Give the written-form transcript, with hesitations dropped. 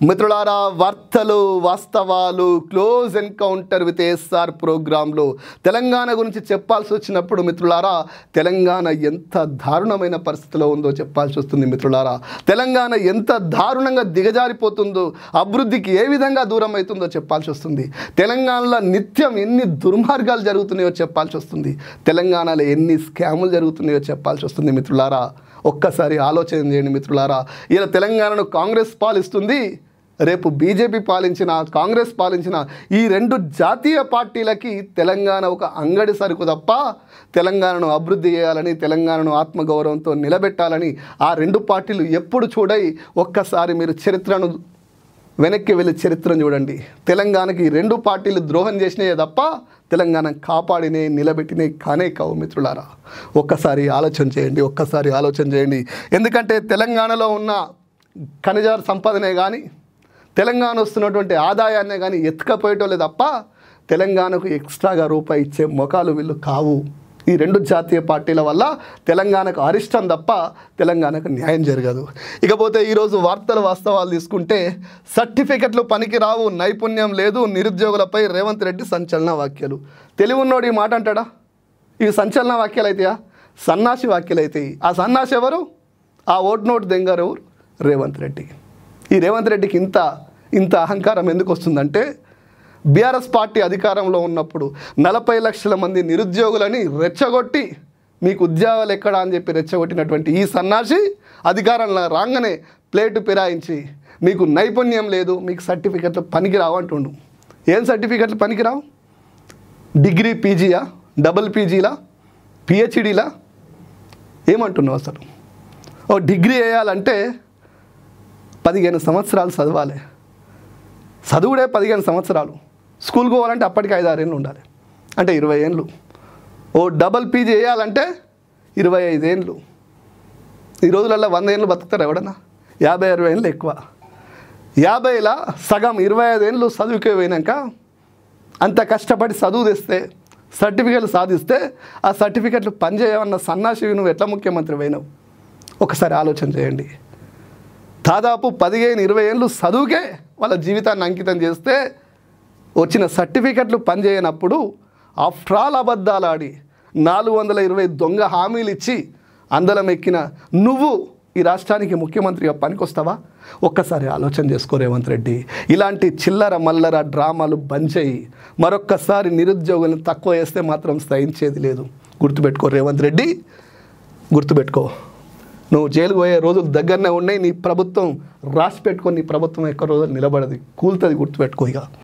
మిత్రులారా, వార్తలు వాస్తవాలు క్లోజ్ ఎన్కౌంటర్ విత్ ఎస్ఆర్ ప్రోగ్రాంలో తెలంగాణ గురించి చెప్పాల్సి వచ్చినప్పుడు మిత్రులారా, తెలంగాణ ఎంత దారుణమైన పరిస్థితిలో ఉందో చెప్పాల్సి వస్తుంది. మిత్రులారా, తెలంగాణ ఎంత దారుణంగా దిగజారిపోతుందో, అభివృద్ధికి ఏ విధంగా దూరం అవుతుందో చెప్పాల్సి వస్తుంది. తెలంగాణలో నిత్యం ఎన్ని దుర్మార్గాలు జరుగుతున్నాయో చెప్పాల్సి వస్తుంది. తెలంగాణలో ఎన్ని స్కాములు జరుగుతున్నాయో చెప్పాల్సి వస్తుంది. మిత్రులారా, ఒక్కసారి ఆలోచన చేయండి. మిత్రులారా, ఇలా తెలంగాణను కాంగ్రెస్ పాలిస్తుంది, రేపు బీజేపీ పాలించిన, కాంగ్రెస్ పాలించిన ఈ రెండు జాతీయ పార్టీలకి తెలంగాణ ఒక అంగడి సరుకు తప్ప, తెలంగాణను అభివృద్ధి చేయాలని, తెలంగాణను ఆత్మగౌరవంతో నిలబెట్టాలని ఆ రెండు పార్టీలు ఎప్పుడు చూడయి. ఒక్కసారి మీరు చరిత్రను వెనక్కి వెళ్ళి చరిత్రను చూడండి. తెలంగాణకి రెండు పార్టీలు ద్రోహం చేసినాయే తప్ప తెలంగాణ కాపాడినే, నిలబెట్టినే కానే కావు. మిత్రులారా, ఒక్కసారి ఆలోచన చేయండి, ఒక్కసారి ఆలోచన చేయండి. ఎందుకంటే తెలంగాణలో ఉన్న ఖనిజ సంపదనే కానీ, తెలంగాణ వస్తున్నటువంటి ఆదాయాన్నే కానీ ఎత్తుకపోయేటోళ్ళే తప్ప తెలంగాణకు ఎక్స్ట్రాగా రూపాయి ఇచ్చే మొఖాలు వీళ్ళు కావు. ఈ రెండు జాతీయ పార్టీల వల్ల తెలంగాణకు అరిష్టం తప్ప తెలంగాణకు న్యాయం జరగదు. ఇకపోతే ఈరోజు వార్తలు వాస్తవాలు తీసుకుంటే, సర్టిఫికెట్లు పనికిరావు, నైపుణ్యం లేదు, నిరుద్యోగులపై రేవంత్ రెడ్డి సంచలన వ్యాఖ్యలు. తెలివి ఉన్నోడు ఈ మాట అంటాడా? ఇవి సంచలన వ్యాఖ్యలు అవుతాయా? సన్నాసి వ్యాఖ్యలు అవుతాయి. ఆ సన్నాసి ఎవరు? ఆ ఓట్ నోట్ దెంగారు ఎవరు? రేవంత్ రెడ్డి. ఈ రేవంత్ రెడ్డికి ఇంత అహంకారం ఎందుకు వస్తుందంటే, బీఆర్ఎస్ పార్టీ అధికారంలో ఉన్నప్పుడు 40 లక్షల మంది నిరుద్యోగులని రెచ్చగొట్టి, మీకు ఉద్యోగాలు ఎక్కడా అని చెప్పి రెచ్చగొట్టినటువంటి ఈ సన్నాసి అధికారంలో రాగానే ప్లేటు పిరాయించి, మీకు నైపుణ్యం లేదు, మీకు సర్టిఫికెట్లు పనికిరావు అంటుండు. ఏం సర్టిఫికెట్లు పనికిరావు? డిగ్రీ పీజీయా, డబుల్ పీజీలా, పిహెచ్డీలా? ఏమంటున్నావు అసలు? ఓ డిగ్రీ వేయాలంటే 15 సంవత్సరాలు చదవాలి. చదువుడే 15 సంవత్సరాలు. స్కూల్కి పోవాలంటే అప్పటికి 5-6 ఏళ్ళు ఉండాలి, అంటే 20 ఏళ్ళు. ఓ డబల్ పీజీ వేయాలంటే 25 ఏళ్ళు. ఈ రోజులలో 100 ఏళ్ళు బతుకుతారు ఎవడన్నా? 50-60 ఏళ్ళు ఎక్కువ. 50ల సగం 25 ఏళ్ళు చదువుకే పోయినాక, అంత కష్టపడి చదువు తెస్తే, సర్టిఫికెట్లు సాధిస్తే, ఆ సర్టిఫికెట్లు పనిచేయమన్న సన్నాసివి నువ్వు ఎట్లా ముఖ్యమంత్రి అయినావు? ఒకసారి ఆలోచన చేయండి. దాదాపు 15-20 ఏళ్ళు చదువుకే వాళ్ళ జీవితాన్ని అంకితం చేస్తే వచ్చిన సర్టిఫికెట్లు పనిచేయనప్పుడు, ఆఫ్టర్ ఆల్ అబద్ధాలు ఆడి 420 దొంగ హామీలు ఇచ్చి అందలం ఎక్కిన నువ్వు ఈ రాష్ట్రానికి ముఖ్యమంత్రిగా పనికొస్తావా? ఒక్కసారి ఆలోచన చేసుకో రేవంత్ రెడ్డి. ఇలాంటి చిల్లర మల్లర డ్రామాలు బంద్ చేయి. మరొక్కసారి నిరుద్యోగులను తక్కువ చేస్తే మాత్రం సహించేది లేదు. గుర్తుపెట్టుకో రేవంత్ రెడ్డి, గుర్తుపెట్టుకో. నువ్వు జైలుకు పోయే రోజులు దగ్గరనే ఉన్నాయి. నీ ప్రభుత్వం రాసి పెట్టుకొని, నీ ప్రభుత్వం ఎక్క రోజులు నిలబడది, కూలుతుంది. గుర్తుపెట్టుకో ఇక.